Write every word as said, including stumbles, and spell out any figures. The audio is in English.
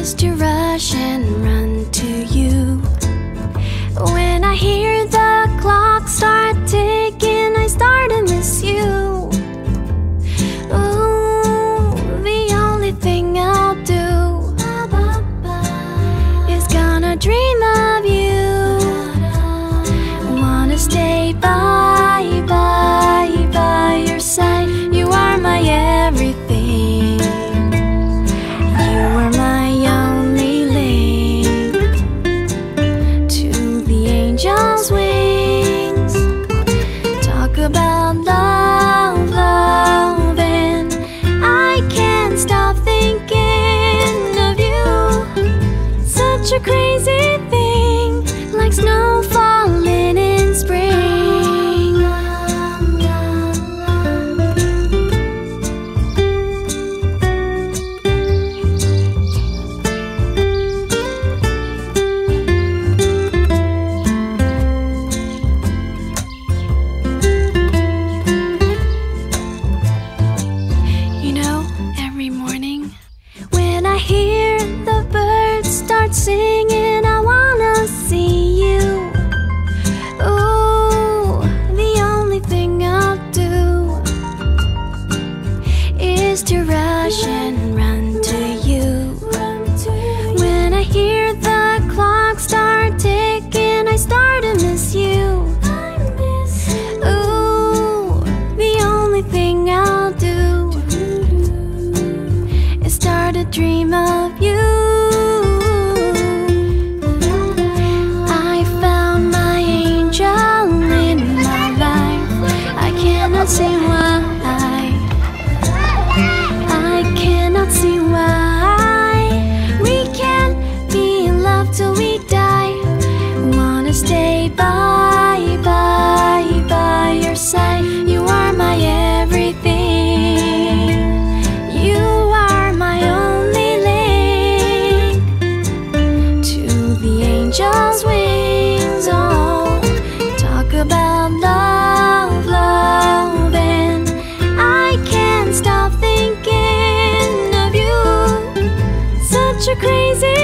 is to rush and run to you. When I hear the clock start ticking, I start to miss you. Ooh, the only thing I'll do is gonna dream of you. Wanna stay by, by, by your side. You are my everything. You are my only link to the angel's wings. Talk about love, love, and I can't stop thinking of you. Such a crazy thing, like snow falling in spring. You know, every morning when I hear the birds start singing, I wanna see you. Oh, the only thing I'll do is to rush and run to you. When I hear the clock start ticking, I start to miss you. Oh, the only thing I'll do is start to dream of you. I found my angel in my life. I cannot see why. I cannot see why we can't be in love till we die. Wanna stay by, by, by your side. You are my everything. You are my only link to the angel's wings. Oh, talk about love, love, and I can't stop thinking of you. Such a crazy